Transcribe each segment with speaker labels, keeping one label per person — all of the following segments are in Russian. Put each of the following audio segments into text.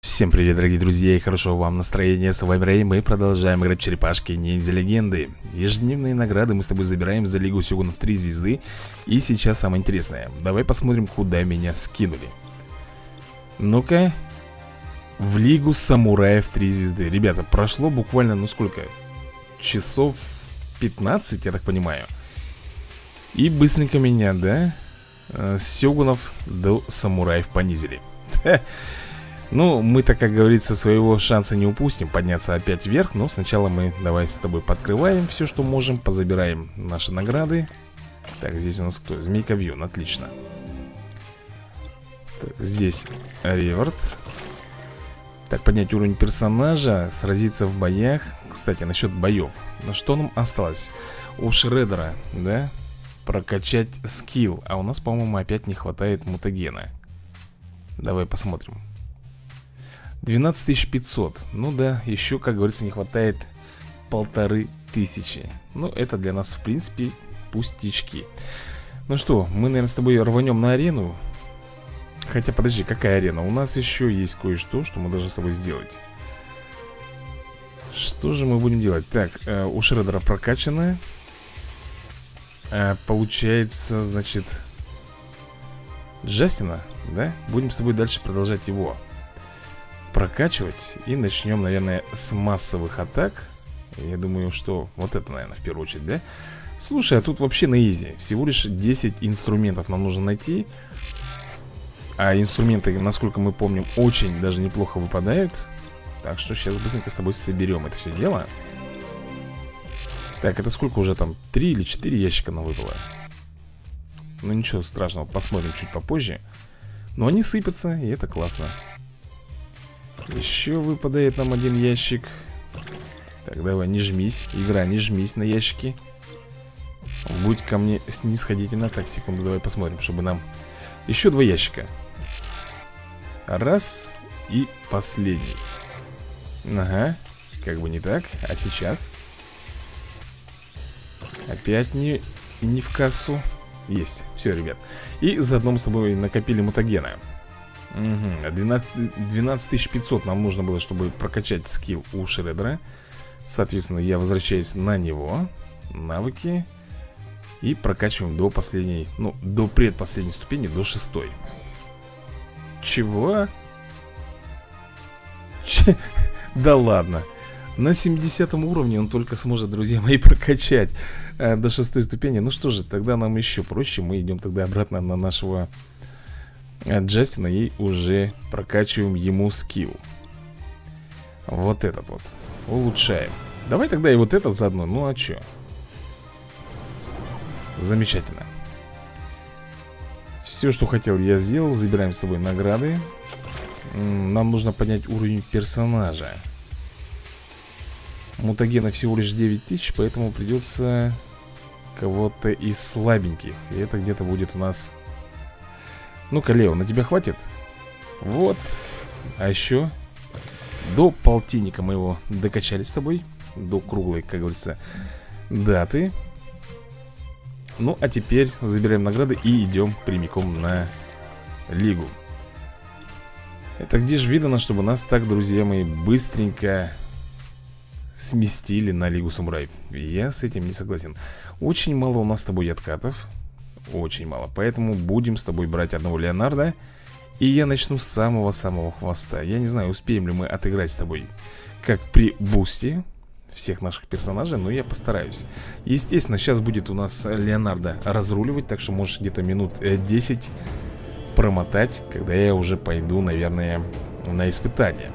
Speaker 1: Всем привет, дорогие друзья, и хорошего вам настроения. С вами Рэй, мы продолжаем играть в черепашки ниндзя легенды. Ежедневные награды мы с тобой забираем за Лигу Сёгунов 3 звезды. И сейчас самое интересное. Давай посмотрим, куда меня скинули. Ну-ка. В Лигу Самураев 3 звезды. Ребята, прошло буквально, ну сколько? Часов 15, я так понимаю. И быстренько меня, да? С Сёгунов до Самураев понизили. Ну, мы-то, как говорится, своего шанса не упустим подняться опять вверх. Но сначала мы давай с тобой подкрываем все, что можем. Позабираем наши награды. Так, здесь у нас кто? Змейка Вьюн, отлично. Так, здесь реворд. Так, поднять уровень персонажа. Сразиться в боях. Кстати, насчет боев. На что нам осталось? У Шреддера, да? Прокачать скилл. А у нас, по-моему, опять не хватает мутагена. Давай посмотрим. 12500. Ну да, еще, как говорится, не хватает 1500. Ну, это для нас, в принципе, пустячки. Ну что, мы, наверное, с тобой рванем на арену. Хотя, подожди, какая арена? У нас еще есть кое-что, что мы должны с тобой сделать. Что же мы будем делать? Так, у Шреддера прокачано. Получается, значит, Джастина, да? Будем с тобой дальше продолжать его прокачивать. И начнем, наверное, с массовых атак. Я думаю, что вот это, наверное, в первую очередь, да? Слушай, а тут вообще на изи. Всего лишь 10 инструментов нам нужно найти. А инструменты, насколько мы помним, очень даже неплохо выпадают. Так что сейчас быстренько с тобой соберем это все дело. Так, это сколько уже там? 3 или 4 ящика нам выпало? Ну ничего страшного, посмотрим чуть попозже. Но они сыпятся, и это классно. Еще выпадает нам один ящик. Так, давай, не жмись. Игра, не жмись на ящики. Будь ко мне снисходительно. Так, секунду, давай посмотрим, чтобы нам... Еще 2 ящика. Раз. И последний. Ага, как бы не так. А сейчас? Опять не в кассу. Есть, все, ребят. И заодно мы с тобой накопили мутагена. Угу. 12500 нам нужно было, чтобы прокачать скилл у Шреддера. Соответственно, я возвращаюсь на него. Навыки. И прокачиваем до последней, ну, до предпоследней ступени, до 6-й. Чего? Да ладно. На 70 уровне он только сможет, друзья мои, прокачать до 6-й ступени. Ну что же, тогда нам еще проще. Мы идем тогда обратно на нашего Джастина и уже прокачиваем ему скилл. Вот этот вот улучшаем. Давай тогда и вот этот заодно. Ну а чё? Замечательно. Все, что хотел, я сделал. Забираем с тобой награды. Нам нужно поднять уровень персонажа. Мутагена всего лишь 9000, поэтому придется кого-то из слабеньких. И это где-то будет у нас... Ну-ка, Лео, на тебя хватит? Вот. А еще до полтинника мы его докачали с тобой. До круглой, как говорится, даты. Ну, а теперь забираем награды и идем прямиком на Лигу. Это где же видано, чтобы нас так, друзья мои, быстренько сместили на Лигу Самураев? Я с этим не согласен. Очень мало у нас с тобой откатов. Очень мало. Поэтому будем с тобой брать одного Леонардо. И я начну с самого-самого хвоста. Я не знаю, успеем ли мы отыграть с тобой как при бусте всех наших персонажей, но я постараюсь. Естественно, сейчас будет у нас Леонардо разруливать. Так что можешь где-то минут 10 промотать, когда я уже пойду, наверное, на испытание.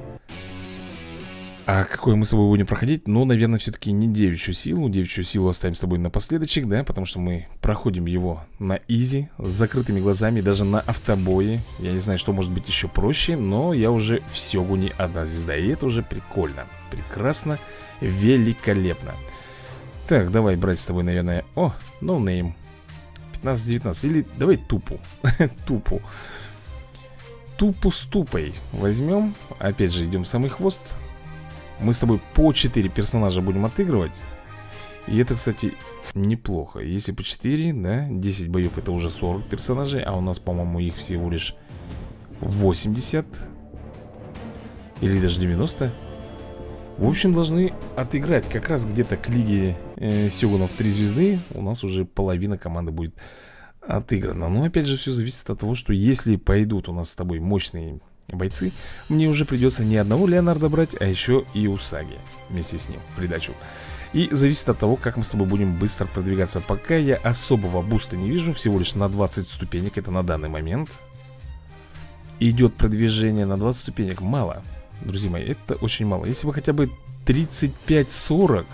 Speaker 1: А какое мы с тобой будем проходить? Ну, наверное, все-таки не девичью силу. Девичью силу оставим с тобой напоследочек, да? Потому что мы проходим его на изи, с закрытыми глазами, даже на автобое. Я не знаю, что может быть еще проще, но я уже в Сёгуне 1 звезда. И это уже прикольно, прекрасно, великолепно. Так, давай брать с тобой, наверное... О, ноунейм 15-19. Или давай тупу. Тупу. Тупу с тупой возьмем. Опять же, идем в самый хвост. Мы с тобой по 4 персонажа будем отыгрывать. И это, кстати, неплохо. Если по 4, да, 10 боев, это уже 40 персонажей. А у нас, по-моему, их всего лишь 80. Или даже 90. В общем, должны отыграть как раз где-то к лиге Сёгунов 3 звезды. У нас уже половина команды будет отыграна. Но опять же все зависит от того, что если пойдут у нас с тобой мощные бойцы, мне уже придется не одного Леонардо брать, а еще и Усаги вместе с ним в придачу. И зависит от того, как мы с тобой будем быстро продвигаться. Пока я особого буста не вижу, всего лишь на 20 ступенек, это на данный момент. Идет продвижение на 20 ступенек, мало. Друзья мои, это очень мало. Если бы хотя бы 35-40,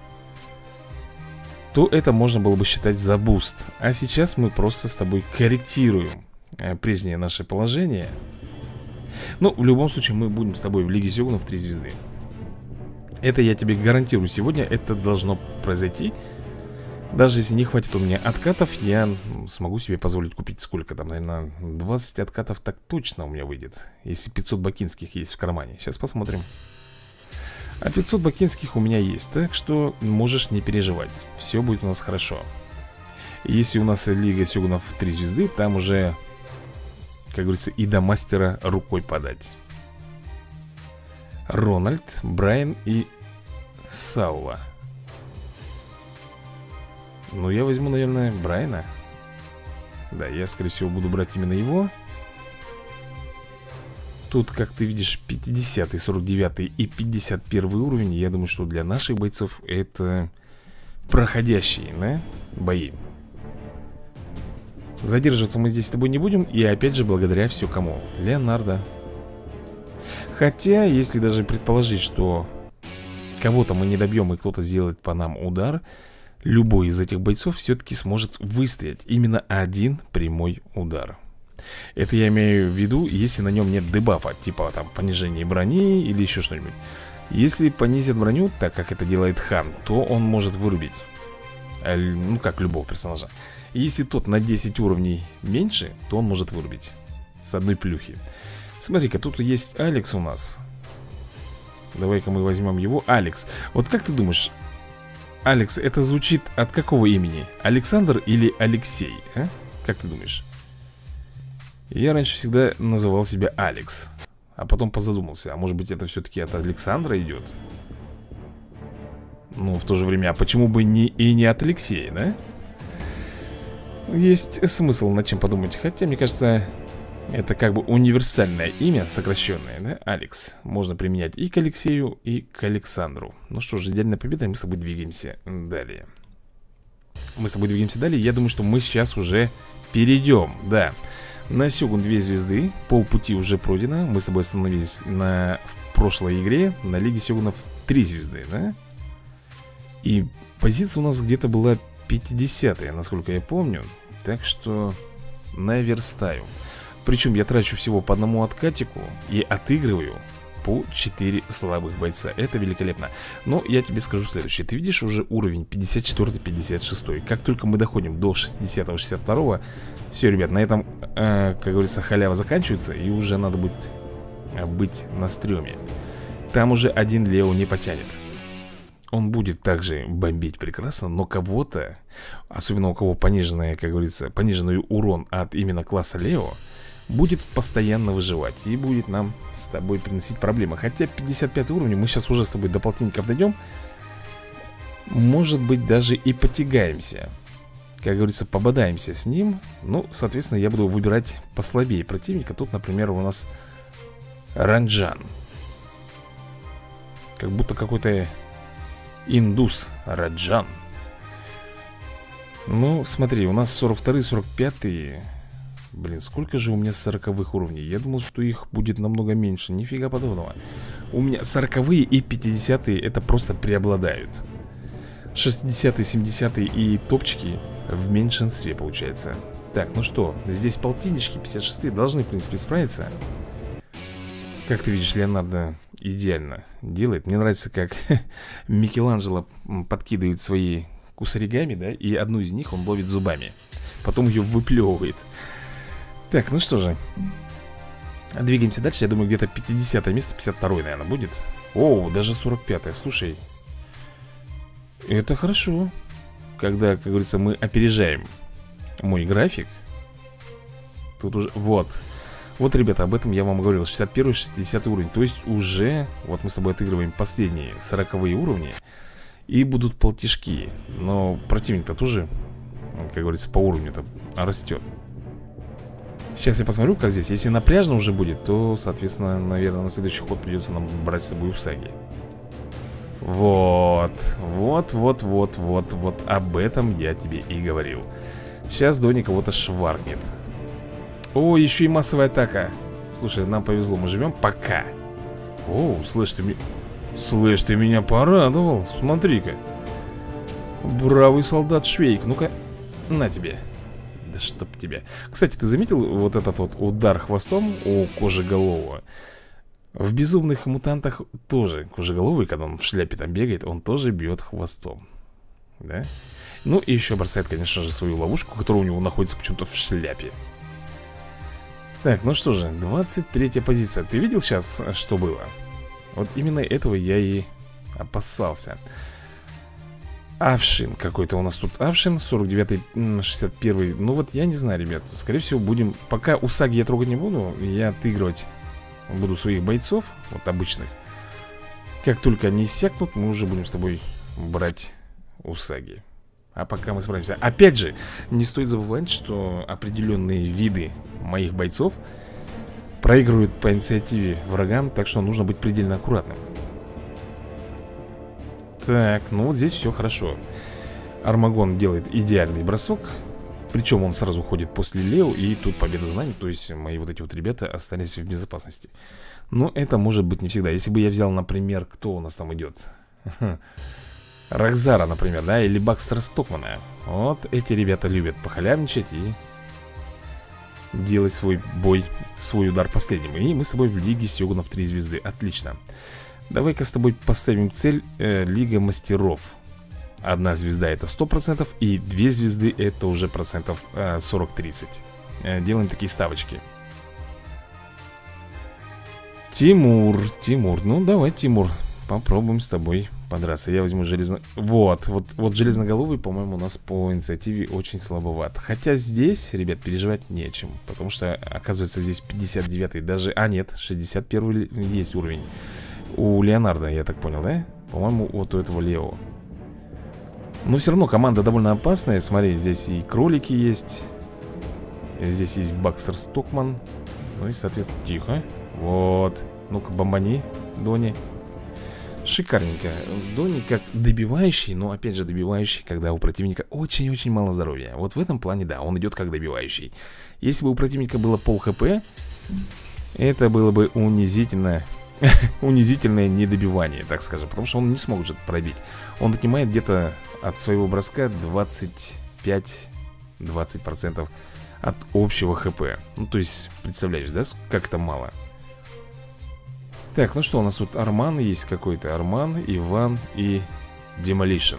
Speaker 1: то это можно было бы считать за буст. А сейчас мы просто с тобой корректируем прежнее наше положение. Ну, в любом случае, мы будем с тобой в Лиге Сёгунов 3 звезды. Это я тебе гарантирую сегодня. Это должно произойти. Даже если не хватит у меня откатов, я смогу себе позволить купить сколько там, наверное, 20 откатов так точно у меня выйдет. Если 500 бакинских есть в кармане. Сейчас посмотрим. А 500 бакинских у меня есть, так что можешь не переживать. Все будет у нас хорошо. Если у нас Лига Сёгунов 3 звезды, там уже, как говорится, и до мастера рукой подать. Рональд, Брайан и Саула. Ну, я возьму, наверное, Брайана. Да, я, скорее всего, буду брать именно его. Тут, как ты видишь, 50-й, 49-й и 51-й уровень. Я думаю, что для наших бойцов это проходящие, да, бои. Задерживаться мы здесь с тобой не будем. И опять же, благодаря все кому? Леонардо. Хотя, если даже предположить, что кого-то мы не добьем и кто-то сделает по нам удар, любой из этих бойцов все-таки сможет выстоять именно один прямой удар. Это я имею в виду, если на нем нет дебафа, типа там понижение брони или еще что-нибудь. Если понизят броню, так как это делает Хан, то он может вырубить, ну как любого персонажа. Если тот на 10 уровней меньше, то он может вырубить с одной плюхи. Смотри-ка, тут есть Алекс у нас. Давай-ка мы возьмем его. Алекс. Вот как ты думаешь, Алекс, это звучит от какого имени? Александр или Алексей? А? Как ты думаешь? Я раньше всегда называл себя Алекс, а потом позадумался, а может быть это все-таки от Александра идет? Ну, в то же время, а почему бы и не от Алексея, да? Есть смысл над чем подумать. Хотя, мне кажется, это как бы универсальное имя, сокращенное, да? Алекс. Можно применять и к Алексею, и к Александру. Ну что ж, идеальная победа, и мы с тобой двигаемся далее. Я думаю, что мы сейчас уже перейдем, да, на Сёгун 2 звезды. Полпути уже пройдено. Мы с тобой остановились в прошлой игре на Лиге Сёгунов 3 звезды, да? И позиция у нас где-то была 50-я, насколько я помню. Так что наверстаю. Причем я трачу всего по одному откатику и отыгрываю по 4 слабых бойца. Это великолепно. Но я тебе скажу следующее. Ты видишь уже уровень 54-56. Как только мы доходим до 60-62, все, ребят, на этом, как говорится, халява заканчивается. И уже надо будет быть на стреме. Там уже один Лео не потянет. Он будет также бомбить прекрасно, но кого-то, особенно у кого пониженная, как говорится, пониженный урон от именно класса Лео, будет постоянно выживать и будет нам с тобой приносить проблемы. Хотя 55 уровень, мы сейчас уже с тобой до полтинников дойдем. Может быть, даже и потягаемся. Как говорится, пободаемся с ним. Ну, соответственно, я буду выбирать послабее противника. Тут, например, у нас Ранджан. Как будто какой-то индус Раджан. Ну, смотри, у нас 42-й, 45-й. Блин, сколько же у меня 40-х уровней? Я думал, что их будет намного меньше. Нифига подобного. У меня 40-е и 50-е это просто преобладают. 60-е, 70-е и топчики в меньшинстве получается. Так, ну что, здесь полтиннички 56-е должны, в принципе, справиться. Как ты видишь, Леонардо идеально делает. Мне нравится, как Микеланджело подкидывает свои кусаригами, да, и одну из них он ловит зубами. Потом ее выплевывает. Так, ну что же, двигаемся дальше. Я думаю, где-то 50 место, 52-й, наверное, будет. О, даже 45-е, слушай. Это хорошо. Когда, как говорится, мы опережаем мой график. Тут уже, вот. Вот, ребята, об этом я вам говорил. 61-60 уровень. То есть уже, вот мы с тобой отыгрываем последние 40-е уровни. И будут полтишки. Но противник-то тоже, как говорится, по уровню-то растет. Сейчас я посмотрю, как здесь. Если напряжно уже будет, то, соответственно, наверное, на следующий ход придется нам брать с тобой Усаги. Вот. Вот. Об этом я тебе и говорил. Сейчас Дони кого-то шваркнет. О, еще и массовая атака. Слушай, нам повезло, мы живем пока. О, слышь, ты меня порадовал. Смотри-ка. Бравый солдат Швейк. Ну-ка, на тебе. Да чтоб тебя. Кстати, ты заметил вот этот вот удар хвостом у Кожеголового? В безумных мутантах тоже Кожеголовый, когда он в шляпе там бегает, он тоже бьет хвостом. Да? Ну и еще бросает, конечно же, свою ловушку, которая у него находится почему-то в шляпе. Так, ну что же, 23-я позиция. Ты видел сейчас, что было? Вот именно этого я и опасался. Авшин какой-то у нас тут. Авшин, 49-й, 61-й. Ну вот я не знаю, ребят. Скорее всего будем... Пока Усаги я трогать не буду. Я отыгрывать буду своих бойцов, вот обычных. Как только они иссякнут, мы уже будем с тобой брать Усаги. А пока мы справимся. Опять же, не стоит забывать, что определенные виды моих бойцов проигрывают по инициативе врагам, так что нужно быть предельно аккуратным. Так, ну вот здесь все хорошо. Армагон делает идеальный бросок. Причем он сразу уходит после Лео. И тут победа за нами. То есть мои вот эти вот ребята остались в безопасности. Но это может быть не всегда. Если бы я взял, например, кто у нас там идет? Рокзара, например, да, или Бакстера Стокмана. Вот эти ребята любят похалявничать и делать свой бой, свой удар последним. И мы с тобой в Лиге Сёгунов 3 звезды. Отлично. Давай-ка с тобой поставим цель Лига Мастеров. 1 звезда это 100%, и 2 звезды это уже процентов 40-30. Делаем такие ставочки. Тимур, ну давай, Тимур, попробуем с тобой подраться. Я возьму Вот железноголовый, по-моему, у нас по инициативе очень слабоват. Хотя здесь, ребят, переживать нечем. Потому что, оказывается, здесь 59-й даже... А, нет, 61-й есть уровень. У Леонардо, я так понял, да? По-моему, вот у этого Лео. Но все равно команда довольно опасная. Смотри, здесь и кролики есть. Здесь есть Бакстер Стокман. Ну и, соответственно, тихо. Вот. Ну-ка, бомбани, Дони. Шикарненько. Дони как добивающий, но опять же добивающий, когда у противника очень-очень мало здоровья. Вот в этом плане, да, он идет как добивающий. Если бы у противника было пол хп, это было бы унизительно. Унизительное недобивание, так скажем. Потому что он не сможет пробить. Он отнимает где-то от своего броска 25-20% от общего хп. Ну, то есть, представляешь, да, как это мало. Так, ну что, у нас тут Арман есть какой-то. Арман, Иван и Demolition.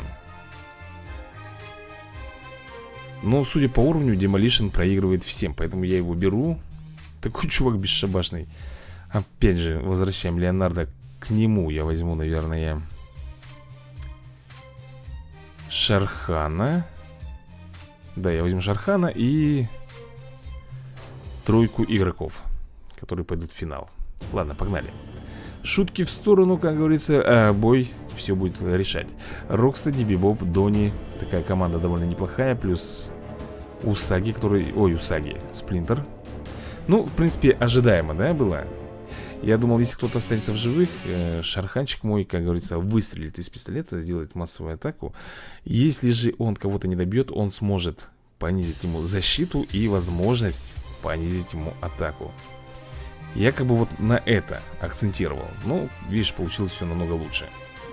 Speaker 1: Но, судя по уровню, Demolition проигрывает всем. Поэтому я его беру. Такой чувак бесшабашный. Опять же, возвращаем Леонардо к нему. Я возьму, наверное, Шархана. Да, я возьму Шархана и тройку игроков, которые пойдут в финал. Ладно, погнали. Шутки в сторону, как говорится, а бой все будет решать. Рокстеди, Бибоп, Дони. Такая команда довольно неплохая. Плюс Усаги, который... Ой, Усаги, Сплинтер. Ну, в принципе, ожидаемо, да, было? Я думал, если кто-то останется в живых, Шарханчик мой, как говорится, выстрелит из пистолета, сделает массовую атаку. Если же он кого-то не добьет, он сможет понизить ему защиту и возможность понизить ему атаку. Я как бы вот на это акцентировал. Ну, видишь, получилось все намного лучше.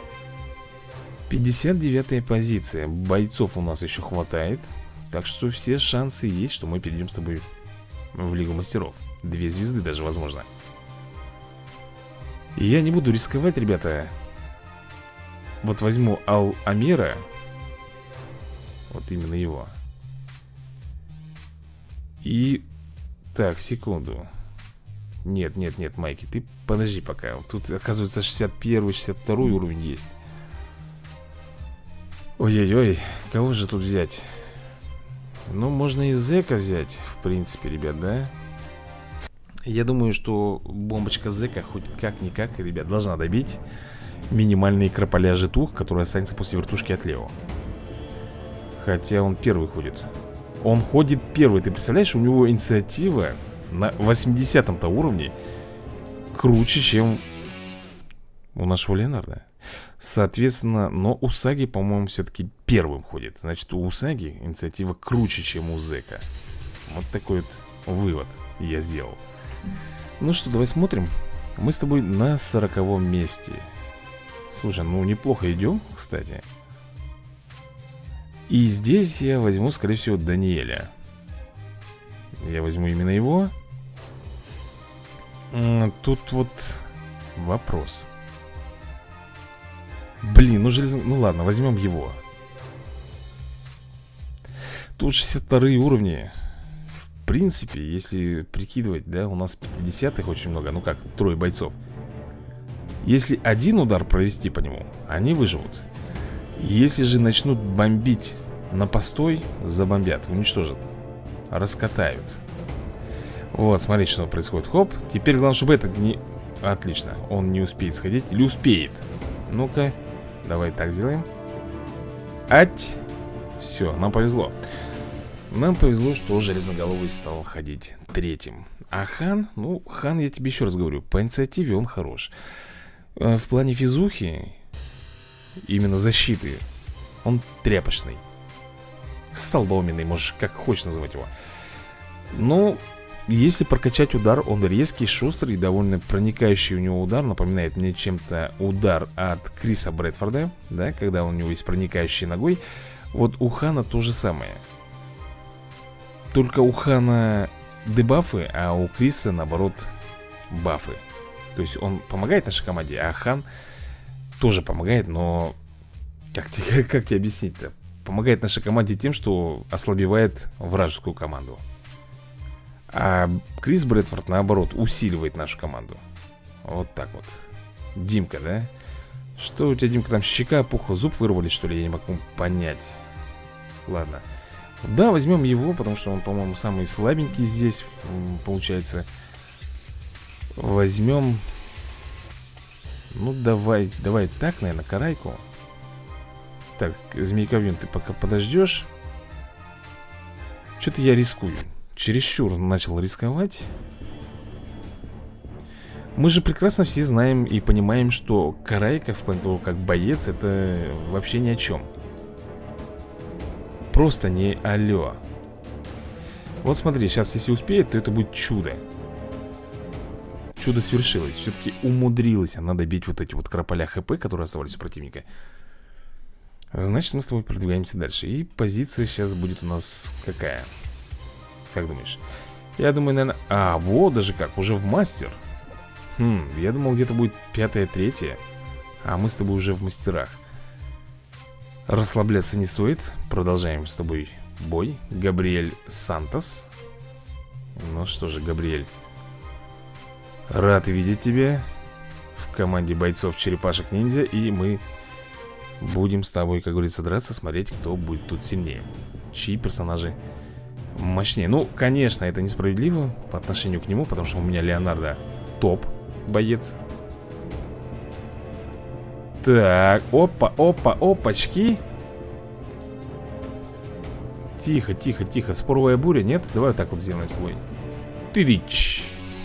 Speaker 1: 59-я позиция. Бойцов у нас еще хватает. Так что все шансы есть, что мы перейдем с тобой в Лигу Мастеров. 2 звезды даже, возможно. Я не буду рисковать, ребята. Вот возьму Ал-Амира. Вот именно его. И... Так, секунду. Нет, Майки, ты подожди пока. Тут, оказывается, 61-62 уровень есть. Ой-ой-ой, кого же тут взять? Ну, можно и Зека взять, в принципе, ребят, да? Я думаю, что бомбочка Зека хоть как-никак, ребят, должна добить минимальный крополя тух, который останется после вертушки от Лео. Хотя он первый ходит. Он ходит первый, ты представляешь, у него инициатива на 80-м-то уровне круче, чем у нашего Леонардо. Соответственно, но Усаги, по-моему, все-таки первым ходит. Значит, у Усаги инициатива круче, чем у Зека. Вот такой вот вывод я сделал. Ну что, давай смотрим. Мы с тобой на 40-м месте. Слушай, ну неплохо идем, кстати. И здесь я возьму, скорее всего, Даниэля. Я возьму именно его. Тут вот вопрос. Блин, ну железно... Ну ладно, возьмем его. Тут 62 уровни. В принципе, если прикидывать, да, у нас 50-х очень много. Ну как, трое бойцов. Если один удар провести по нему, они выживут. Если же начнут бомбить на постой, забомбят, уничтожат, раскатают. Вот, смотрите, что происходит. Хоп, теперь главное, чтобы этот не... Отлично, он не успеет сходить. Или успеет. Ну-ка, давай так сделаем. Ать. Все, нам повезло. Нам повезло, что Железноголовый стал ходить третьим. А Хан, ну, Хан, я тебе еще раз говорю, по инициативе он хорош. В плане физухи, именно защиты, он тряпочный. Соломенный, можешь как хочешь называть его. Но если прокачать удар, он резкий, шустрый, довольно проникающий у него удар. Напоминает мне чем-то удар от Криса Брэдфорда, да, когда у него есть проникающий ногой. Вот у Хана то же самое. Только у Хана дебафы, а у Криса, наоборот, бафы. То есть он помогает нашей команде, а Хан тоже помогает, но... Как тебе объяснить-то? Помогает нашей команде тем, что ослабевает вражескую команду. А Крис Брэдфорд, наоборот, усиливает нашу команду. Вот так вот. Димка, да? Что у тебя, Димка, там щека опухла, зуб вырвали, что ли? Я не могу понять. Ладно. Да, возьмем его, потому что он, по-моему, самый слабенький здесь, получается. Возьмем... Ну, давай так, наверное, карайку. Так, Змейковьюн, ты пока подождешь. Что-то я рискую. Чересчур начал рисковать. Мы же прекрасно все знаем и понимаем, что карайка, в плане того, как боец, это вообще ни о чем. Просто не алло. Вот смотри, сейчас если успеет, то это будет чудо. Чудо свершилось. Все-таки умудрилась она добить вот эти вот крополя ХП, которые оставались у противника. Значит, мы с тобой продвигаемся дальше. И позиция сейчас будет у нас какая? Как думаешь? Я думаю, наверное... А, вот даже как, уже в мастер. Я думал, где-то будет 5-3. А мы с тобой уже в мастерах. Расслабляться не стоит. Продолжаем с тобой бой. Габриэль Сантос. Ну что же, Габриэль, рад видеть тебя в команде бойцов Черепашек-ниндзя. И мы будем с тобой, как говорится, драться, смотреть, кто будет тут сильнее, чьи персонажи мощнее. Ну, конечно, это несправедливо по отношению к нему, потому что у меня Леонардо топ боец. Так, опачки. Тихо, споровая буря, нет? Давай вот так вот сделаем с тобой. Тырич.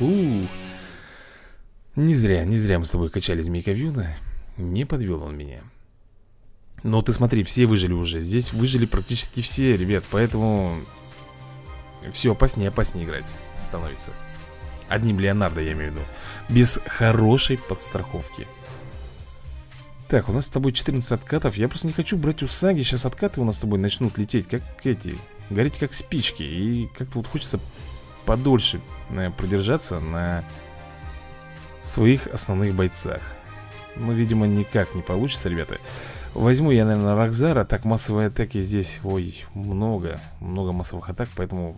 Speaker 1: Не зря мы с тобой качали Змейковьюна. Не подвел он меня. Но ты смотри, все выжили уже. Здесь выжили практически все, ребят. Поэтому все опаснее играть становится. Одним Леонардо, я имею в виду. Без хорошей подстраховки. Так, у нас с тобой 14 откатов. Я просто не хочу брать Усаги. Сейчас откаты у нас с тобой начнут лететь, как эти, гореть как спички. И как-то вот хочется подольше продержаться на своих основных бойцах. Но, видимо, никак не получится, ребята. Возьму я, наверное, Рокзара. Так, массовые атаки здесь, ой, много массовых атак, поэтому...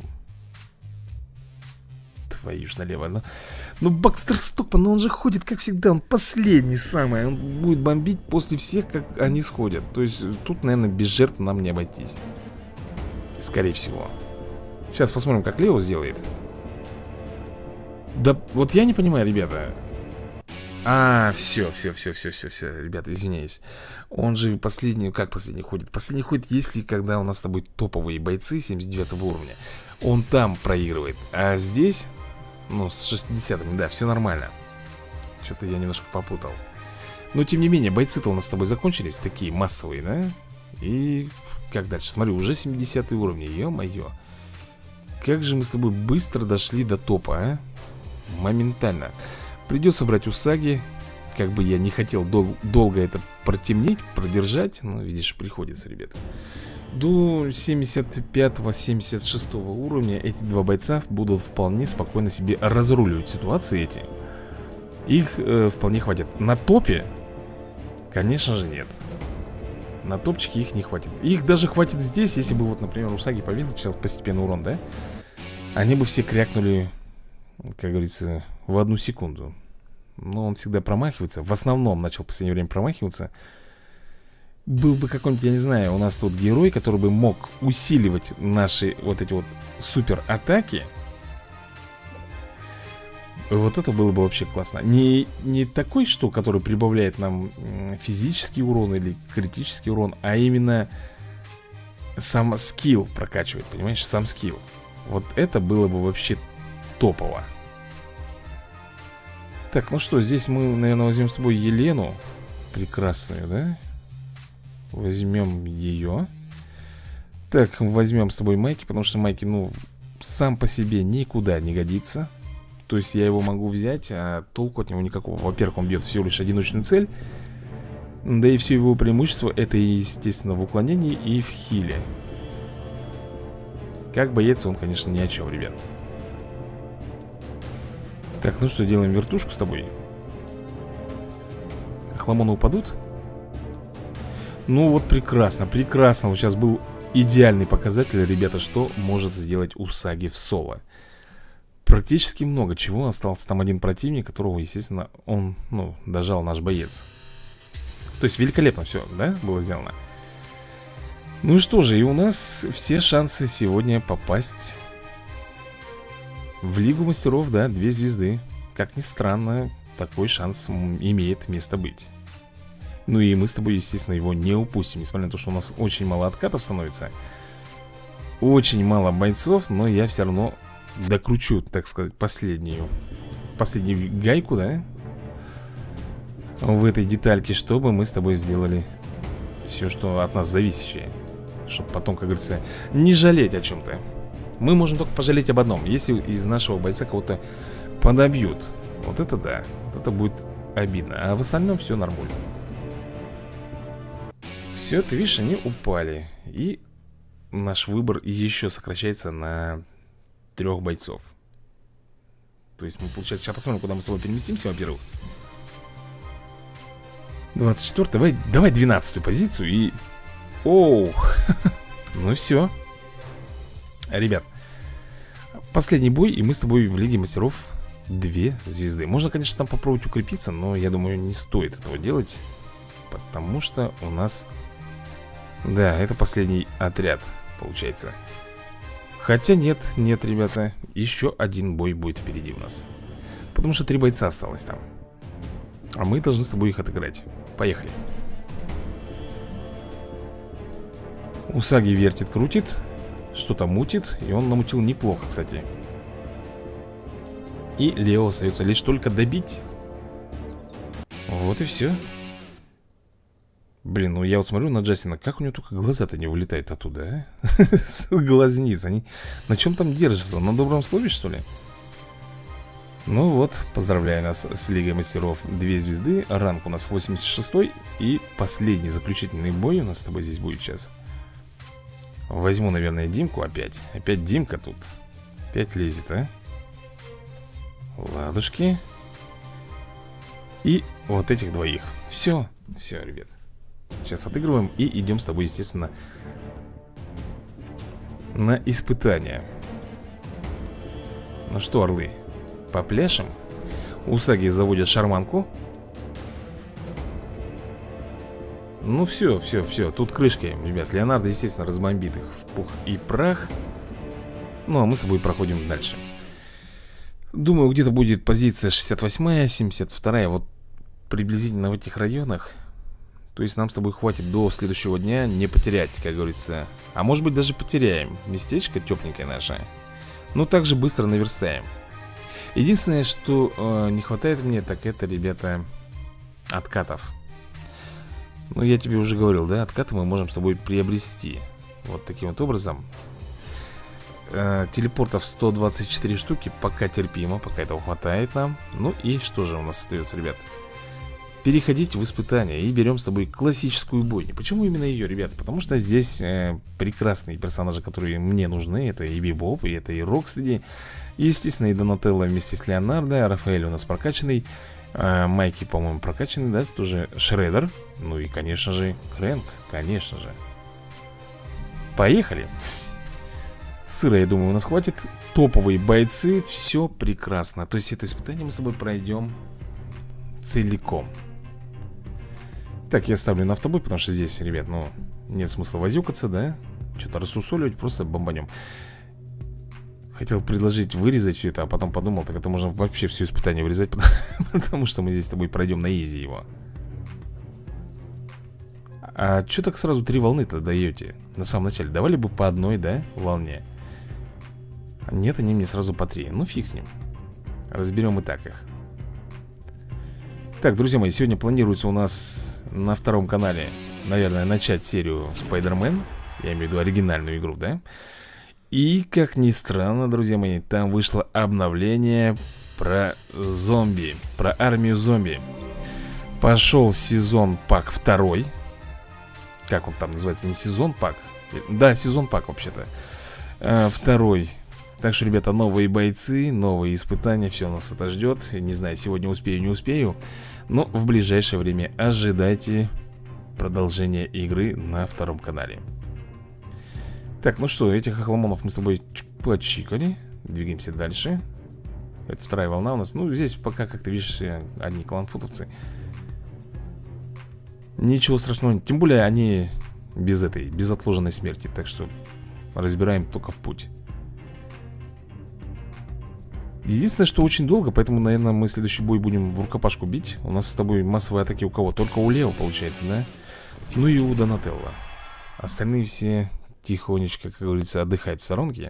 Speaker 1: Твою ж налево. Ну, Бакстер Стокман, ну он же ходит, как всегда. Он последний самый. Он будет бомбить после всех, как они сходят. То есть тут, наверное, без жертв нам не обойтись. Скорее всего. Сейчас посмотрим, как Лео сделает. Да вот я не понимаю, ребята. Все, ребята, извиняюсь. Он же последний, как последний ходит? Последний ходит, если когда у нас с тобой топовые бойцы 79 уровня. Он там проигрывает. А здесь, ну, с 60-ми, да, все нормально. Что-то я немножко попутал. Но тем не менее, бойцы-то у нас с тобой закончились, такие массовые, да? И как дальше? Смотри, уже 70 уровни, ё-моё. Как же мы с тобой быстро дошли до топа, а? Моментально. Придется брать Усаги. Как бы я не хотел долго это протемнить, продержать. Но, видишь, приходится, ребята. До 75-76 уровня эти два бойца будут вполне спокойно себе разруливать ситуации эти. Их вполне хватит. На топе, конечно же, нет. На топчике их не хватит. Их даже хватит здесь, если бы, вот, например, Усаги повесил сейчас постепенно урон, да? Они бы все крякнули, как говорится, в 1 секунду. Но он всегда промахивается. В основном начал в последнее время промахиваться. Был бы какой-нибудь, я не знаю, у нас тут герой, который бы мог усиливать наши вот эти вот супер атаки. Вот это было бы вообще классно. Не такой, что, который прибавляет нам физический урон или критический урон, а именно сам скилл прокачивает, понимаешь? Сам скилл. Вот это было бы вообще топово. Так, ну что, здесь мы, наверное, возьмем с тобой Елену. Прекрасную, да? Возьмем ее. Так, возьмем с тобой Майки, потому что Майки, ну, сам по себе никуда не годится. То есть я его могу взять, а толку от него никакого. Во-первых, он бьет всего лишь одиночную цель. Да и все его преимущество это, естественно, в уклонении и в хиле. Как боец он, конечно, ни о чем, ребят. Так, ну что, делаем вертушку с тобой. Хламоны упадут? Ну вот прекрасно, прекрасно. Вот сейчас был идеальный показатель, ребята, что может сделать Усаги в соло. Практически много чего. Остался там один противник, которого, естественно, он, ну, дожал наш боец. То есть великолепно все, да, было сделано. Ну и что же, и у нас все шансы сегодня попасть в Лигу Мастеров, да, 2 звезды. Как ни странно, такой шанс имеет место быть. Ну и мы с тобой, естественно, его не упустим. Несмотря на то, что у нас очень мало откатов становится, очень мало бойцов, но я все равно докручу, так сказать, последнюю гайку, да, в этой детальке, чтобы мы с тобой сделали все, что от нас зависящее. Чтобы потом, как говорится, не жалеть о чем-то. Мы можем только пожалеть об одном: если из нашего бойца кого-то подобьют. Вот это да, вот это будет обидно. А в остальном все нормально. Все, ты видишь, они упали. И наш выбор еще сокращается на 3 бойцов. То есть мы, получается, сейчас посмотрим, куда мы с тобой переместимся, во-первых. 24, давай 12-ю позицию и... Оу. Ну все. Ребят, последний бой, и мы с тобой в Лиге Мастеров 2 звезды. Можно, конечно, там попробовать укрепиться, но я думаю, не стоит этого делать. Потому что у нас... Да, это последний отряд, получается. Хотя нет, ребята, еще один бой будет впереди у нас. Потому что 3 бойца осталось там. А мы должны с тобой их отыграть. Поехали. Усаги вертит, крутит, что-то мутит. И он намутил неплохо, кстати. И Лео остается лишь только добить. Вот и все. Блин, ну я вот смотрю на Джастина, как у него только глаза-то не вылетают оттуда, а? С глазниц. Они на чем там держатся? На добром слове, что ли? Ну вот, поздравляю нас с Лигой Мастеров 2 звезды. Ранг у нас 86-й. И последний, заключительный бой у нас с тобой здесь будет сейчас. Возьму, наверное, Димку опять. Опять Димка тут. Опять лезет, а? Ладушки. И вот этих двоих. Все, все, ребят. Сейчас отыгрываем и идем с тобой, естественно, на испытание. Ну что, орлы, попляшем? Усаги заводят шарманку. Ну все, тут крышки, ребят. Леонардо, естественно, разбомбит их в пух и прах. Ну а мы с собой проходим дальше. Думаю, где-то будет позиция 68-я, 72-я. Вот приблизительно в этих районах. То есть нам с тобой хватит до следующего дня не потерять, как говорится. А может быть даже потеряем. Местечко тепленькое наше. Но также быстро наверстаем. Единственное, что не хватает мне, так это, ребята, откатов. Ну, я тебе уже говорил, да, откаты мы можем с тобой приобрести. Вот таким вот образом. Телепортов 124 штуки, пока терпимо, пока этого хватает нам. Ну и что же у нас остается, ребят? Переходить в испытания и берем с тобой классическую бойню. Почему именно ее, ребят? Потому что здесь прекрасные персонажи, которые мне нужны. Это и Бибоп, и это и Рокстеди. Естественно, и Донателло вместе с Леонардо. Рафаэль у нас прокачанный. Майки, по-моему, прокачанный, да? Тоже Шреддер. Ну и, конечно же, Крэнк. Конечно же. Поехали. Сыра, я думаю, у нас хватит. Топовые бойцы. Все прекрасно. То есть это испытание мы с тобой пройдем целиком. Так, я ставлю на автобой, потому что здесь, ребят, ну, нет смысла возюкаться, да? Что-то рассусоливать, просто бомбанем. Хотел предложить вырезать все это, а потом подумал, так это можно вообще все испытание вырезать, потому что мы здесь с тобой пройдем на изи его. А что так сразу 3 волны-то даете на самом начале? Давали бы по одной, да, волне. Нет, они мне сразу по 3. Ну, фиг с ним. Разберем и так их. Так, друзья мои, сегодня планируется у нас на втором канале, наверное, начать серию Spider-Man. Я имею в виду оригинальную игру, да? И, как ни странно, друзья мои, там вышло обновление про зомби, про армию зомби. Пошел сезон пак 2. Как он там называется? Не сезон пак? Да, сезон пак вообще-то. 2. Так что, ребята, новые бойцы, новые испытания, все нас это ждет. Не знаю, сегодня успею, не успею. Но в ближайшее время ожидайте продолжения игры на втором канале. Так, ну что, этих охламонов мы с тобой почикали. Двигаемся дальше. Это вторая волна у нас. Ну, здесь пока, как ты видишь, одни кланфутовцы. Ничего страшного. Тем более они без отложенной смерти. Так что разбираем только в путь. Единственное, что очень долго, поэтому, наверное, мы следующий бой будем в рукопашку бить. У нас с тобой массовые атаки у кого? Только у Лео, получается, да? Ну и у Донателло. Остальные все тихонечко, как говорится, отдыхают в сторонке.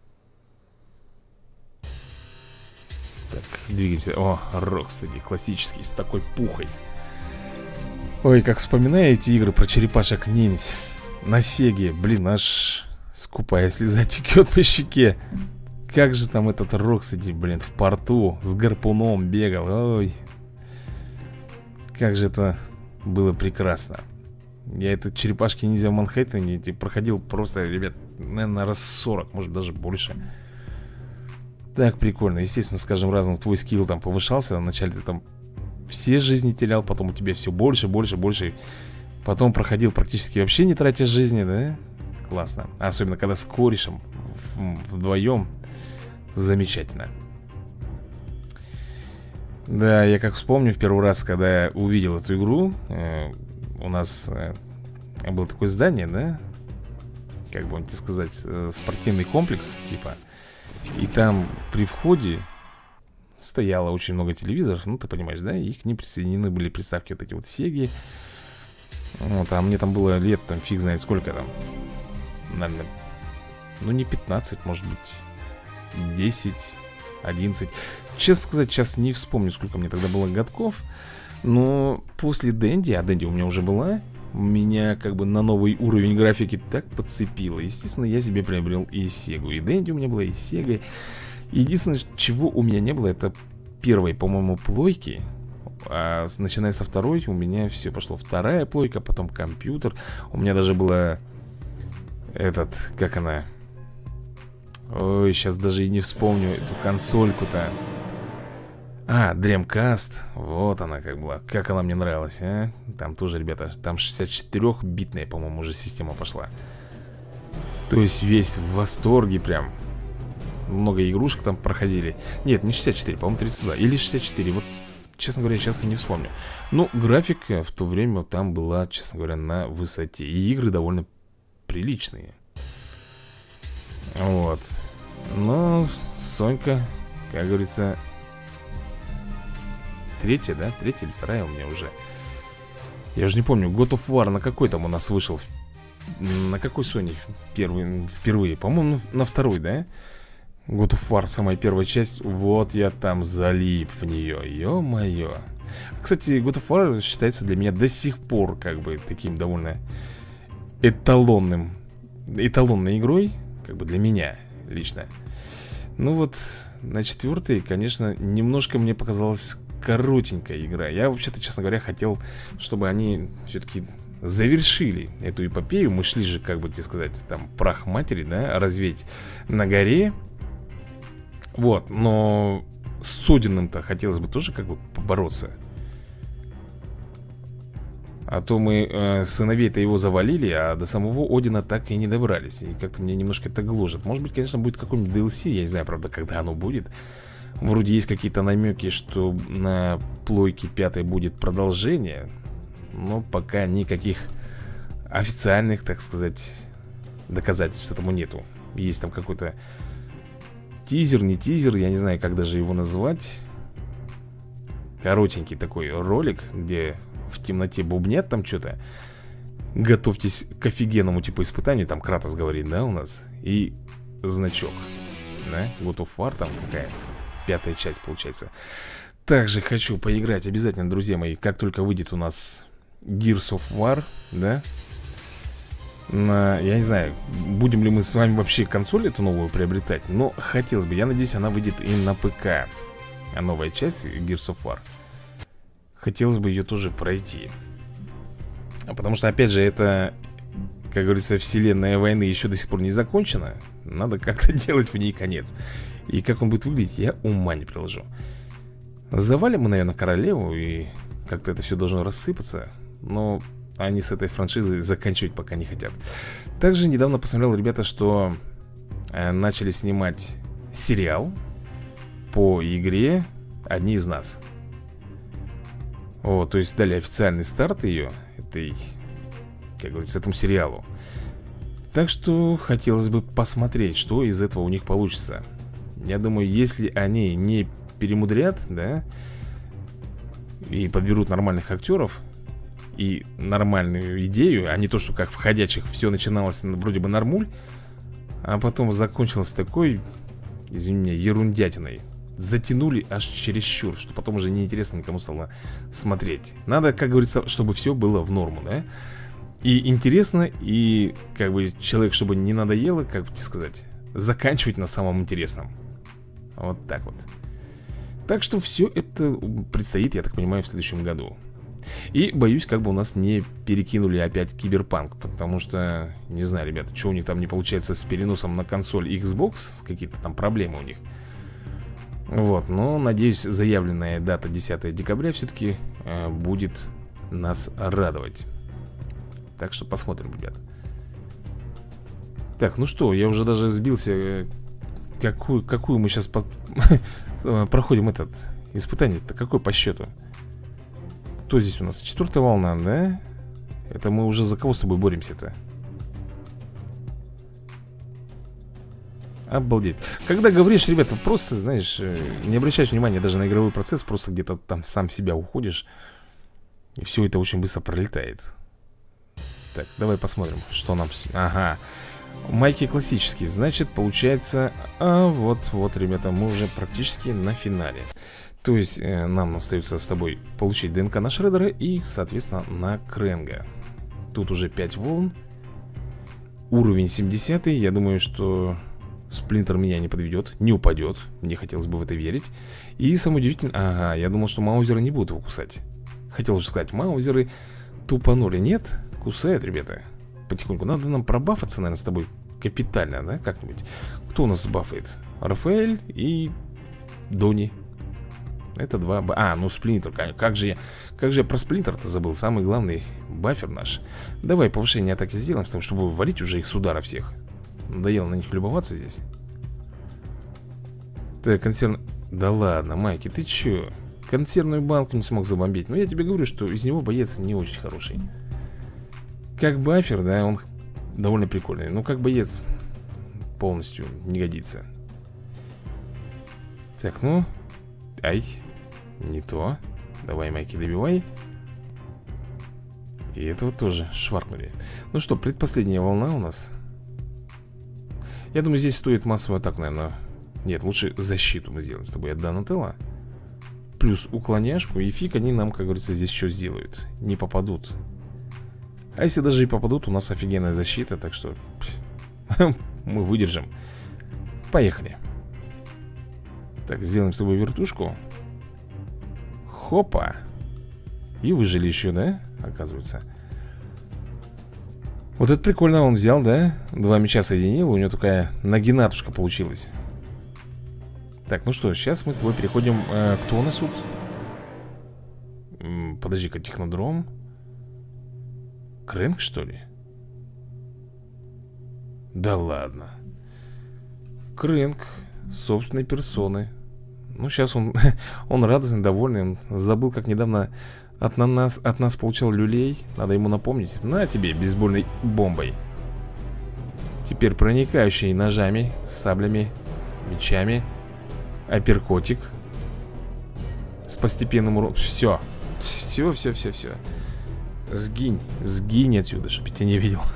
Speaker 1: Так, двигаемся. О, Рокстеди, классический, с такой пухой. Ой, как вспоминаю эти игры про черепашек-ниндзя на Сеге. Блин, аж скупая слеза текет по щеке. Как же там этот Рокстеди, блин, в порту с гарпуном бегал. Ой. Как же это было прекрасно. Я этот черепашки-ниндзя в Манхэттене проходил просто, ребят, наверное, раз 40, может даже больше. Так прикольно. Естественно, с каждым разом твой скилл там повышался. Вначале ты там все жизни терял, потом у тебя все больше, больше, больше. Потом проходил практически вообще не тратя жизни, да? Классно. Особенно когда с корешем вдвоем. Замечательно. Да, я как вспомню в первый раз, когда я увидел эту игру, у нас было такое здание, да? Как бы вам тебе сказать, спортивный комплекс типа. И там при входе стояло очень много телевизоров, ну ты понимаешь, да? И к ним присоединены были приставки вот эти вот Сеги. Вот, а мне там было лет, там фиг знает сколько там. Наверное, ну не 15, может быть 10, 11. Честно сказать, сейчас не вспомню, сколько мне тогда было годков. Но после Дэнди, а Дэнди у меня уже была, меня как бы на новый уровень графики так подцепило. Естественно, я себе приобрел и Сегу. И Дэнди у меня была, и Сега. Единственное, чего у меня не было, это первой, по-моему, плойки. А начиная со второй у меня все пошло. Вторая плойка, потом компьютер. У меня даже была этот, как она... Ой, сейчас даже и не вспомню эту консольку-то. А, Dreamcast. Вот она как была. Как она мне нравилась, а? Там тоже, ребята, там 64-битная, по-моему, уже система пошла. То есть весь в восторге прям. Много игрушек там проходили. Нет, не 64, по-моему, 32. Или 64, вот, честно говоря, сейчас я не вспомню. Ну, графика в то время там была, честно говоря, на высоте. И игры довольно приличные. Вот. Но Сонька, как говорится, третья, да? Третья или вторая у меня уже. Я уже не помню, God of War на какой там у нас вышел? На какой Sony впервые? По-моему, на второй, да? God of War, самая первая часть. Вот я там залип в нее. Ё-моё. Кстати, God of War считается для меня до сих пор как бы таким довольно эталонной игрой. Как бы для меня лично. Ну вот, на четвертой, конечно, немножко мне показалась коротенькая игра. Я вообще-то, честно говоря, хотел, чтобы они все-таки завершили эту эпопею. Мы шли же, как бы тебе сказать, там прах матери, да, развеять на горе. Вот, но с Одином-то хотелось бы тоже как бы побороться. А то мы сыновей-то его завалили, а до самого Одина так и не добрались. И как-то мне немножко это гложет. Может быть, конечно, будет какой-нибудь DLC. Я не знаю, правда, когда оно будет. Вроде есть какие-то намеки, что на плойке 5 будет продолжение. Но пока никаких официальных, так сказать, доказательств этому нету. Есть там какой-то тизер, не тизер, я не знаю, как даже его назвать. Коротенький такой ролик, где в темноте бубнят там что-то. Готовьтесь к офигенному типа испытанию. Там Кратос говорит, да, у нас. И значок, да, God of War там какая 5-я часть получается. Также хочу поиграть обязательно, друзья мои, как только выйдет у нас Gears of War, да. Я не знаю, будем ли мы с вами вообще консоль эту новую приобретать. Но хотелось бы, я надеюсь, она выйдет и на ПК. А новая часть Gears of War, хотелось бы ее тоже пройти. Потому что, опять же, это, как говорится, вселенная войны еще до сих пор не закончена. Надо как-то делать в ней конец. И как он будет выглядеть, я ума не приложу. Завалим мы, наверное, королеву, и как-то это все должно рассыпаться. Но они с этой франшизой заканчивать пока не хотят. Также недавно посмотрел, ребята, что начали снимать сериал по игре «Одни из нас». О, то есть дали официальный старт ее, этой, как говорится, этому сериалу. Так что хотелось бы посмотреть, что из этого у них получится. Я думаю, если они не перемудрят, да, и подберут нормальных актеров и нормальную идею, а не то, что как в «Ходячих» все начиналось вроде бы нормуль, а потом закончилось такой, извини меня, ерундятиной. Затянули аж чересчур, что потом уже неинтересно никому стало смотреть. Надо, как говорится, чтобы все было в норму, да? И интересно, и как бы человек, чтобы не надоело, как бы тебе сказать, заканчивать на самом интересном. Вот так вот. Так что все это предстоит, я так понимаю, в следующем году. И боюсь, как бы у нас не перекинули опять Киберпанк. Потому что, не знаю, ребята, что у них там не получается с переносом на консоль Xbox. Какие-то там проблемы у них. Вот, но, надеюсь, заявленная дата 10 декабря все-таки будет нас радовать. Так что посмотрим, ребят. Так, ну что, я уже даже сбился. Какую мы сейчас проходим этот испытание-то? Какой по счету? Кто здесь у нас? 4-я волна, да? Это мы уже за кого с тобой боремся-то? Обалдеть. Когда говоришь, ребята, просто, знаешь, не обращаешь внимания даже на игровой процесс. Просто где-то там сам в себя уходишь. И все это очень быстро пролетает. Так, давай посмотрим, что нам... Ага, майки классические. Значит, получается... вот, ребята, мы уже практически на финале. То есть, нам остается с тобой получить ДНК на Шреддера и, соответственно, на Крэнга. Тут уже 5 волн. Уровень 70. Я думаю, что... Сплинтер меня не подведет, не упадет. Мне хотелось бы в это верить. И самое удивительное... Ага, я думал, что маузеры не будут его кусать. Хотел уже сказать, маузеры тупанули. Нет, кусают, ребята. Потихоньку. Надо нам пробафаться, наверное, с тобой капитально, да, как-нибудь. Кто у нас бафает? Рафаэль и Дони. Это два... ну Сплинтер. Как же я про Сплинтер-то забыл? Самый главный бафер наш. Давай повышение атаки сделаем, чтобы валить уже их с удара всех. Надоело на них любоваться здесь. Так, консервный... Да ладно, Майки, ты чё? Консервную банку не смог забомбить. Но я тебе говорю, что из него боец не очень хороший. Как бафер, да, он довольно прикольный. Но как боец полностью не годится. Так, ну. Ай, не то. Давай, Майки, добивай. И этого тоже шваркнули. Ну что, предпоследняя волна у нас. Я думаю, здесь стоит массовую атаку, наверное. Нет, лучше защиту мы сделаем с тобой от Донателло. Плюс уклоняшку. И фиг они нам, как говорится, здесь что сделают. Не попадут. А если даже и попадут, у нас офигенная защита. Так что мы выдержим. Поехали. Так, сделаем с тобой вертушку. Хопа. И выжили еще, да? Оказывается. Вот это прикольно он взял, да? Два меча соединил, у него такая нагинатушка получилась. Так, ну что, сейчас мы с тобой переходим. Кто у нас тут? Подожди-ка, технодром. Крэнк, что ли? Да ладно. Крэнк собственной персоны. Ну, сейчас он он радостный, довольный. Он забыл, как недавно от нас получал люлей. Надо ему напомнить. На тебе, бейсбольной бомбой. Теперь проникающий ножами, саблями, мечами. Апперкотик. С постепенным уроном. Все. Все. Сгинь отсюда, чтоб я тебя не видел.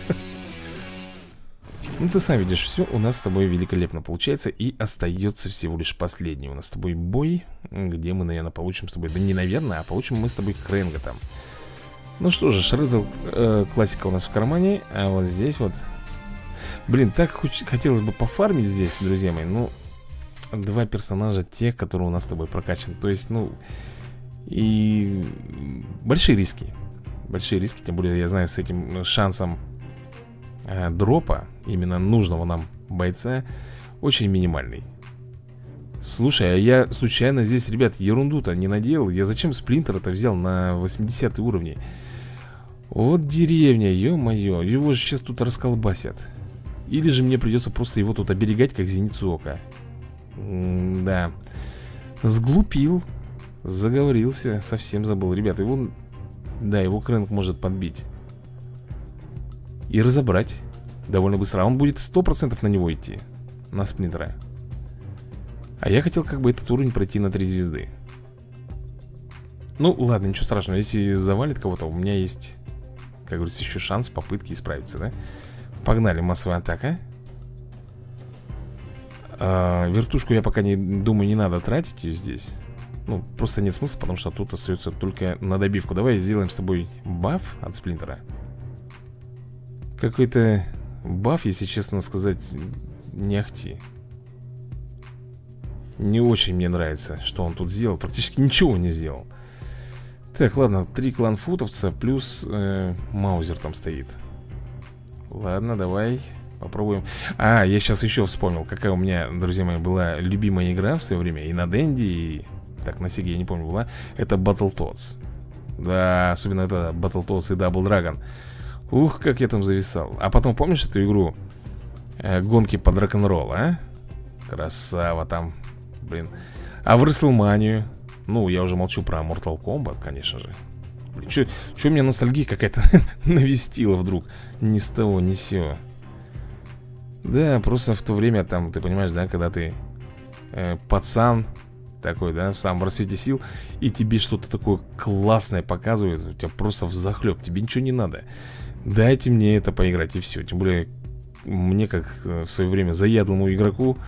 Speaker 1: Ну, ты сам видишь, все у нас с тобой великолепно получается. И остается всего лишь последний у нас с тобой бой, где мы, наверное, получим с тобой. Да не наверное, а получим мы с тобой Крэнга там. Ну что же, Шредл классика у нас в кармане. А вот здесь вот. Блин, так хотелось бы пофармить здесь, друзья мои. Ну, два персонажа тех, которые у нас с тобой прокачаны. То есть, ну, и большие риски. Большие риски, тем более, я знаю, с этим шансом дропа, именно нужного нам бойца, очень минимальный. Слушай, а я случайно здесь, ребят, ерунду-то не наделал. Я зачем сплинтера-то взял на 80 уровне? Вот деревня, ё-моё. Его же сейчас тут расколбасят. Или же мне придется просто его тут оберегать, как зеницу ока. Да. Сглупил. Заговорился, совсем забыл. Ребят, его... Да, его Крэнк может подбить и разобрать довольно быстро. А он будет 100% на него идти. На сплинтера. А я хотел как бы этот уровень пройти на 3 звезды. Ну, ладно, ничего страшного. Если завалит кого-то, у меня есть, как говорится, еще шанс попытки исправиться, да? Погнали, массовая атака. Вертушку я пока думаю, не надо тратить ее здесь. Ну, просто нет смысла, потому что тут остается только на добивку. Давай сделаем с тобой баф от сплинтера. Какой-то баф, если честно сказать, не ахти. Не очень мне нравится, что он тут сделал. Практически ничего не сделал. Так, ладно, 3 кланфутовца плюс Маузер там стоит. Ладно, давай попробуем. А, я сейчас еще вспомнил, какая у меня, друзья мои, была любимая игра в свое время. И на Денди, и... Так, на Сеге, я не помню, была. Это Battletoads. Да, особенно это Battletoads и Double Dragon. Ух, как я там зависал. А потом, помнишь эту игру? Гонки под рок-н-ролл, а? Красава там. Блин. А в WrestleMania? Ну, я уже молчу про Mortal Kombat, конечно же. Блин, чё меня ностальгия какая-то навестила вдруг? Ни с того, ни с сего. Да, просто в то время там, ты понимаешь, да, когда ты пацан такой, да, в самом рассвете сил, и тебе что-то такое классное показывают, у тебя просто взахлеб, тебе ничего не надо. Дайте мне это поиграть, и все. Тем более, мне, как в свое время заядлому игроку,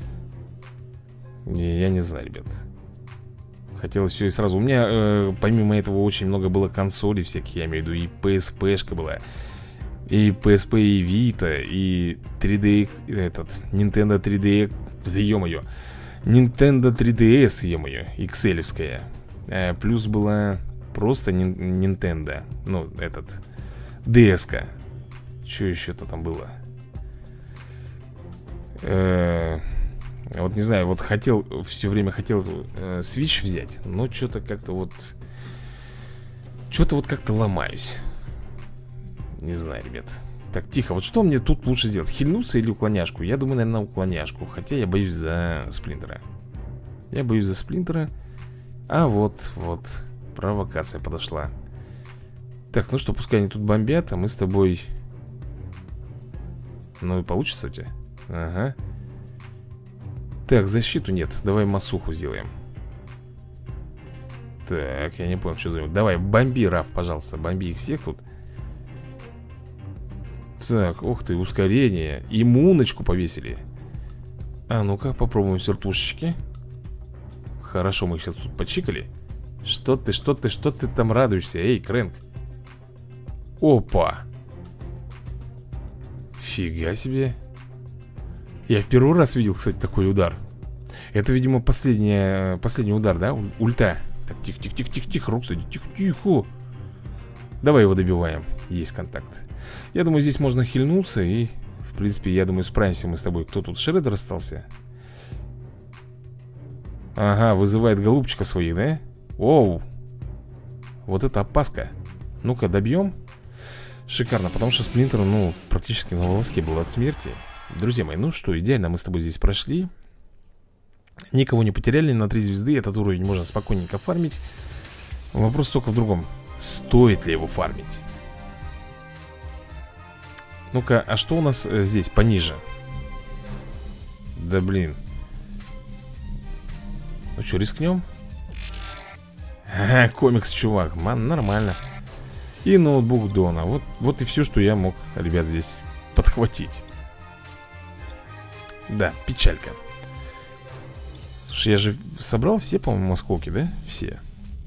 Speaker 1: я не знаю, ребят, хотелось все и сразу. У меня, помимо этого, очень много было консолей всяких, я имею в виду, и PSP-шка была, и PSP, и Vita, и 3D, этот, Nintendo 3D, да ё-моё, Nintendo 3DS, ё-моё, XL-евская. Плюс была просто Nintendo, ну, этот, DS-ка. Что еще-то там было? Вот не знаю, вот хотел, все время хотел Switch взять, но что-то как-то вот... Что-то вот как-то ломаюсь. Не знаю, ребят. Так, тихо, вот что мне тут лучше сделать? Хильнуться или уклоняшку? Я думаю, наверное, уклоняшку. Хотя я боюсь за сплинтера. Я боюсь за сплинтера. А вот, провокация подошла. Так, ну что, пускай они тут бомбят, а мы с тобой... Ну и получится у тебя? Ага. Так, защиту нет. Давай массуху сделаем. Так, я не понял, что за... Давай, бомби, Раф, пожалуйста. Бомби их всех тут. Так, ух ты, ускорение. Иммуночку повесили. А ну-ка, попробуем с вертушечки. Хорошо, мы их сейчас тут почикали. Что ты там радуешься? Эй, Крэнк. Опа. Фига себе. Я в первый раз видел, кстати, такой удар. Это, видимо, последний удар, да? Ульта. Так, тихо, Рокстеди, тихо. Давай его добиваем. Есть контакт. Я думаю, здесь можно хильнуться. И, в принципе, я думаю, справимся мы с тобой. Кто тут? Шреддер остался? Ага, вызывает голубчиков своих, да? Оу. Вот это опаска. Ну-ка, добьем. Шикарно, потому что Сплинтер, ну, практически на волоске был от смерти. Друзья мои, ну что, идеально мы с тобой здесь прошли. Никого не потеряли, на 3 звезды этот уровень можно спокойненько фармить. Вопрос только в другом. Стоит ли его фармить? Ну-ка, а что у нас здесь пониже? Да блин. Ну что, рискнем? Ага, комикс, чувак, ман, нормально. И ноутбук Дона. Вот и все, что я мог, ребят, здесь подхватить. Да, печалька. Слушай, я же собрал все, по-моему, осколки, да? Все.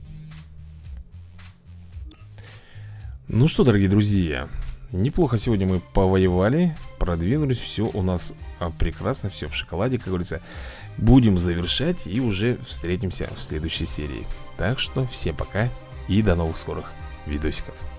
Speaker 1: Ну что, дорогие друзья, неплохо сегодня мы повоевали. Продвинулись, все у нас прекрасно, все в шоколаде, как говорится. Будем завершать и уже встретимся в следующей серии. Так что всем пока и до новых скорых видосиков.